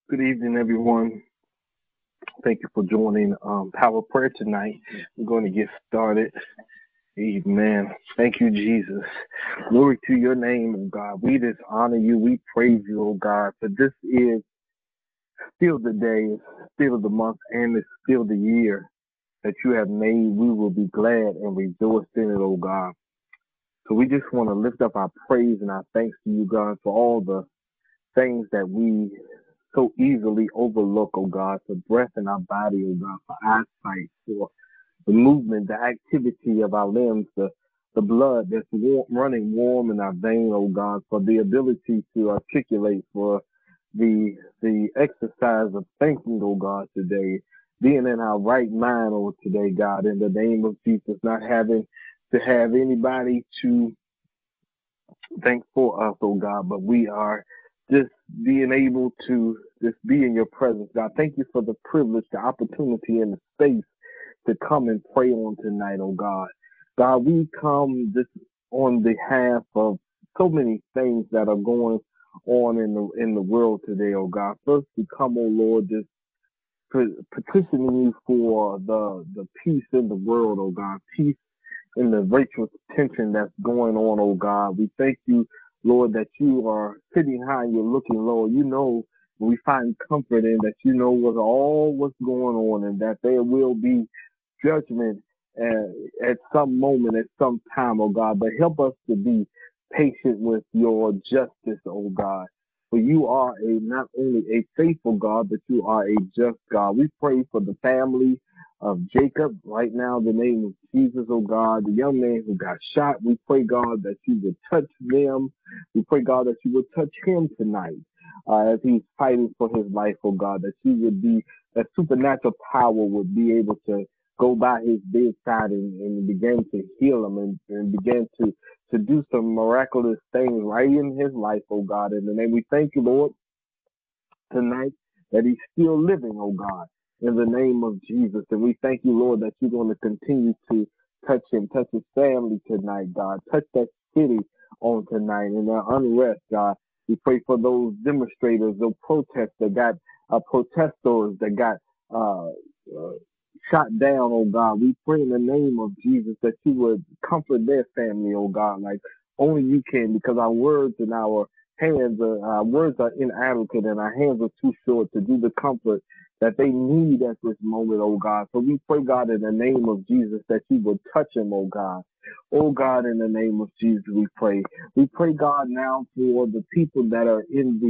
Good evening, everyone. Thank you for joining Power Prayer tonight. We're going to get started. Amen. Thank you, Jesus. Glory to your name, oh God. We just honor you. We praise you, oh God. For this is still the day, it's still the month, and it's still the year that you have made. We will be glad and rejoice in it, oh God. So we just want to lift up our praise and our thanks to you, God, for all the things that we so easily overlook, oh God, for breath in our body, oh God, for eyesight, for the movement, the activity of our limbs, the blood that's running warm in our vein, oh God, for the ability to articulate, for the exercise of thinking, oh God, today, being in our right mind, oh today, God, in the name of Jesus, not having to have anybody to thank for us, oh God, but we are just being able to just be in your presence, God. Thank you for the privilege, the opportunity, and the space to come and pray on tonight, oh God. God, we come just on behalf of so many things that are going on in the world today, oh God. First, we come, oh Lord, just petitioning you for the peace in the world, oh God, peace in the racial tension that's going on, oh God. We thank you, Lord, that you are sitting high and you're looking low. You know, we find comfort in that you know what's going on, and that there will be judgment at some moment, at some time, oh God. But help us to be patient with your justice, oh God. For you are not only a faithful God, but you are a just God. We pray for the family of Jacob right now in the name of Jesus, oh God, the young man who got shot. We pray, God, that you would touch them. We pray, God, that you would touch him tonight as he's fighting for his life, oh God, that you would be, that supernatural power would be able to go by his bedside and begin to heal him and begin to do some miraculous things right in his life, oh God. In the name, we thank you, Lord, tonight that he's still living, oh God, in the name of Jesus. And we thank you, Lord, that you're going to continue to touch him, touch his family tonight, God. Touch that city on tonight in their unrest, God. We pray for those demonstrators, those protesters that got protesters that got uh, shot down, oh God. We pray in the name of Jesus that you would comfort their family, oh God, like only you can, because our words and our words are inadequate and our hands are too short to do the comfort that they need at this moment, oh God. So we pray, God, in the name of Jesus, that you would touch them, oh God. Oh God, in the name of Jesus, we pray. We pray, God, now for the people that are in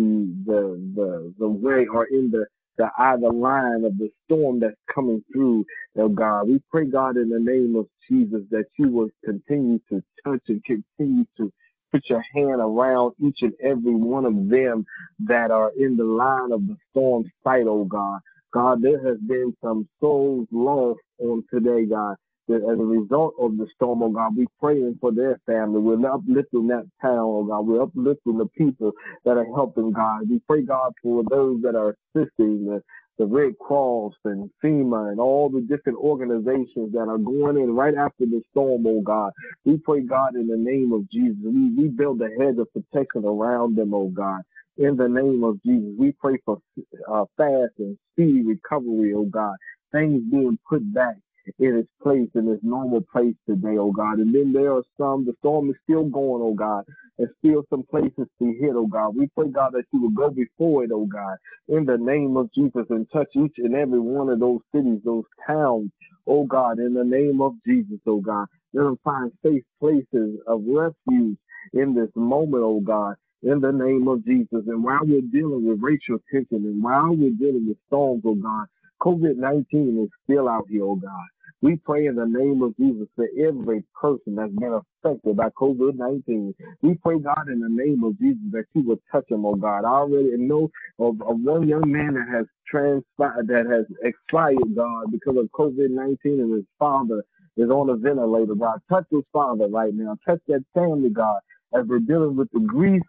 the way or in the either line of the storm that's coming through, oh God. We pray, God, in the name of Jesus, that you will continue to touch and continue to put your hand around each and every one of them that are in the line of the storm fight, oh God. God, there has been some souls lost on today, God. That as a result of the storm, oh God, we're praying for their family. We're uplifting that town, oh God. We're uplifting the people that are helping, God. We pray, God, for those that are assisting the Red Cross and FEMA and all the different organizations that are going in right after the storm, oh God. We pray, God, in the name of Jesus. We build a hedge of protection around them, oh God. In the name of Jesus, we pray for fast and speedy recovery, oh God. Things being put back in its place, in its normal place today, oh God. And then there are the storm is still going, oh God. There's still some places to hit, oh God. We pray, God, that you will go before it, oh God, in the name of Jesus, and touch each and every one of those cities, those towns, oh God, in the name of Jesus, oh God. Let them find safe places of refuge in this moment, oh God, in the name of Jesus. And while we're dealing with racial tension and while we're dealing with storms, oh God, COVID-19 is still out here, oh God. We pray in the name of Jesus for every person that's been affected by COVID-19. We pray, God, in the name of Jesus, that you will touch them, oh God. I already know of one young man that has expired, God, because of COVID-19, and his father is on a ventilator, God. Touch his father right now. Touch that family, God, as we're dealing with the grief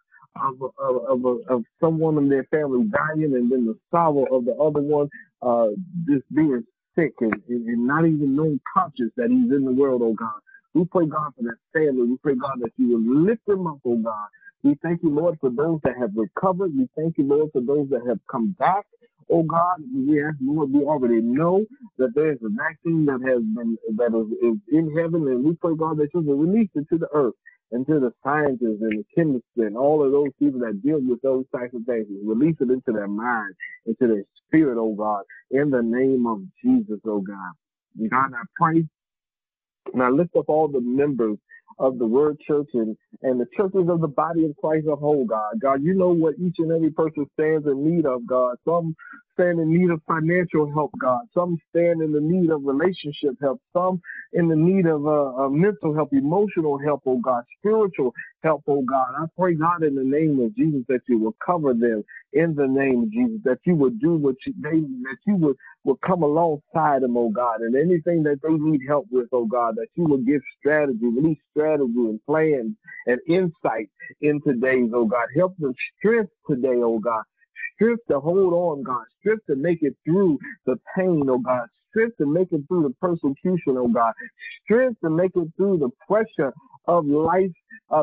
of someone in their family dying, and then the sorrow of the other one just being sick and not even knowing conscious that he's in the world, oh God. We pray, God, for that family. We pray, God, that you will lift them up, oh God. We thank you, Lord, for those that have recovered. We thank you, Lord, for those that have come back. Oh God, we ask, Lord, we already know that there's a vaccine that is in heaven, and we pray, God, that you will release it to the earth and to the scientists and the chemists and all of those people that deal with those types of things. Release it into their mind, into their spirit, oh God, in the name of Jesus, oh God. God, I pray and I lift up all the members of the Word Church and the churches of the body of Christ as a whole, God. God, you know what each and every person stands in need of, God. Some stand in need of financial help, God. Some stand in the need of relationship help. Some in the need of mental help, emotional help, oh God, spiritual help, oh God. I pray, God, in the name of Jesus, that you will cover them in the name of Jesus, that you would do that you will come alongside them, oh God, and anything that they need help with, oh God, that you will give strategy, release strategy and plans and insight in today's, oh God. Help them strength today, oh God. Strength to hold on, God. Strength to make it through the pain, oh God. Strength to make it through the persecution, oh God. Strength to make it through the pressure of life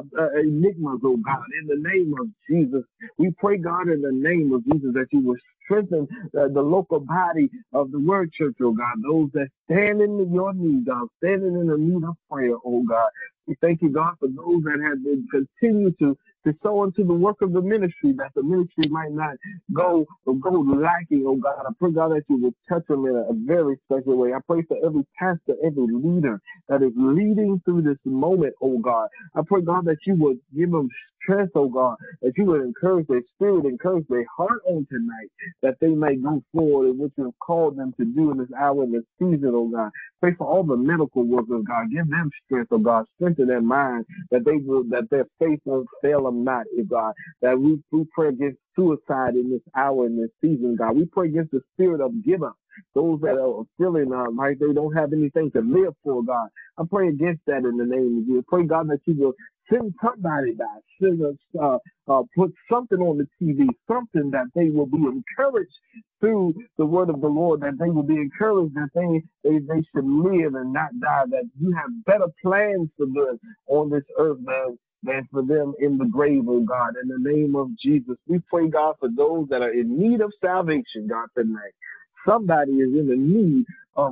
enigmas, oh God. In the name of Jesus, we pray, God, in the name of Jesus, that you will strengthen the local body of the Word Church, oh God. Those that stand in your need, God, standing in the need of prayer, oh God. We thank you, God, for those that have been continue to sow into the work of the ministry, that the ministry might not go lacking, oh God. I pray, God, that you will touch them in a very special way. I pray for every pastor, every leader that is leading through this moment, oh God. I pray, God, that you would give them strength, oh God, that you would encourage their spirit, encourage their heart on tonight, that they may go forward in what you have called them to do in this hour, in this season, oh God. Pray for all the medical workers, God. Give them strength, oh God. Strengthen their mind, that their faith won't fail them not, oh God. That we pray against suicide in this hour, in this season, God. We pray against the spirit of give up. Those that are feeling like they don't have anything to live for, God. I pray against that in the name of Jesus. Pray, God, that you will send somebody back. Send us, put something on the TV, something that they will be encouraged through the word of the Lord, that they will be encouraged that they should live and not die, that you have better plans for them on this earth, man, than for them in the grave, oh God. In the name of Jesus, we pray, God, for those that are in need of salvation, God, tonight. Somebody is in the need of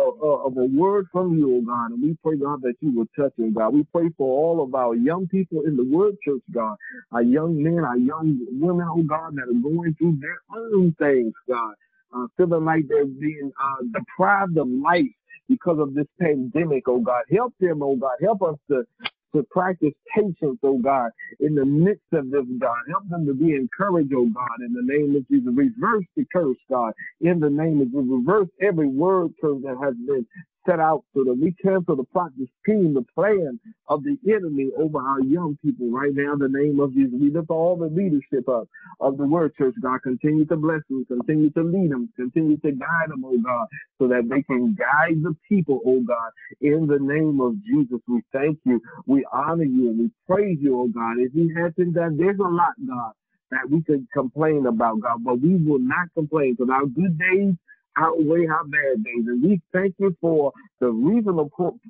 a word from you, oh God. And we pray, God, that you will touch them, God. We pray for all of our young people in the Word Church, God. Our young men, our young women, oh God, that are going through their own things, God. Feeling like they're being deprived of life because of this pandemic, oh God. Help them, oh God. Help us to practice patience, oh God, in the midst of this, God. Help them to be encouraged, oh God, in the name of Jesus. Reverse the curse, God, in the name of Jesus. Reverse every word curse that has been set out so that we cancel the plot, the scheme, the plan of the enemy over our young people right now in the name of Jesus. We lift all the leadership up of the Word Church, God. Continue to bless them, continue to lead them, continue to guide them, oh God, so that they can guide the people, oh God, in the name of Jesus. We thank you, we honor you, and we praise you, oh God. If you hadn't done, there's a lot, God, that we could complain about, God, but we will not complain because our good days outweigh our bad days. And we thank you for the reasonable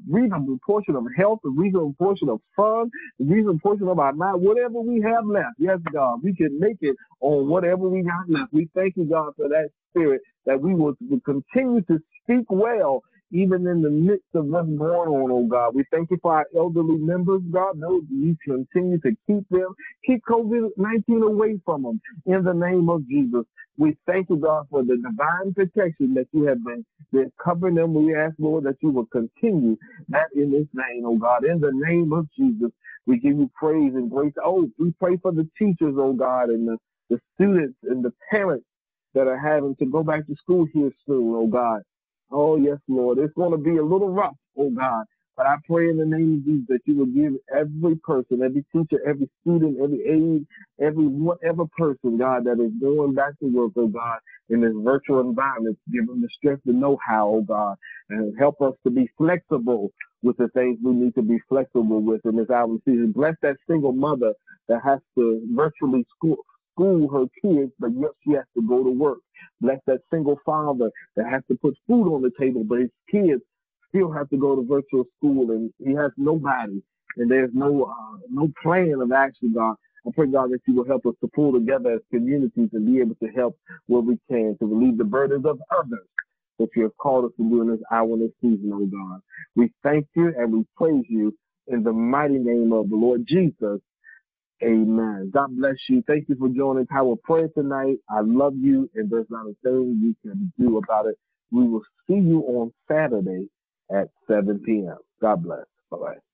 portion of health, the reasonable portion of fun, the reasonable portion of our mind, whatever we have left. Yes, God, we can make it on whatever we got left. We thank you, God, for that spirit, that we will continue to speak well even in the midst of what's going on, oh God. We thank you for our elderly members, God. Those you continue to keep them, keep COVID-19 away from them in the name of Jesus. We thank you, God, for the divine protection that you have been covering them. We ask, Lord, that you will continue that in this name, oh God. In the name of Jesus, we give you praise and grace. Oh, we pray for the teachers, oh God, and the students and the parents that are having to go back to school here soon, oh God. Oh, yes, Lord. It's going to be a little rough, oh God. But I pray in the name of Jesus that you will give every person, every teacher, every student, every aide, every whatever person, God, that is going back to work, oh God, in this virtual environment, give them the strength to know how, oh God, and help us to be flexible with the things we need to be flexible with in this hour season. Bless that single mother that has to virtually school her kids, but yet she has to go to work. Bless that single father that has to put food on the table, but his kids still have to go to virtual school, and he has nobody, and there's no plan of action, God. I pray, God, that you will help us to pull together as communities and be able to help where we can to relieve the burdens of others that you have called us to do in this hour and this season, oh God. We thank you and we praise you in the mighty name of the Lord Jesus. Amen. God bless you. Thank you for joining Power Prayer tonight. I love you, and there's not a thing you can do about it. We will see you on Saturday at 7 p.m. God bless. Bye-bye.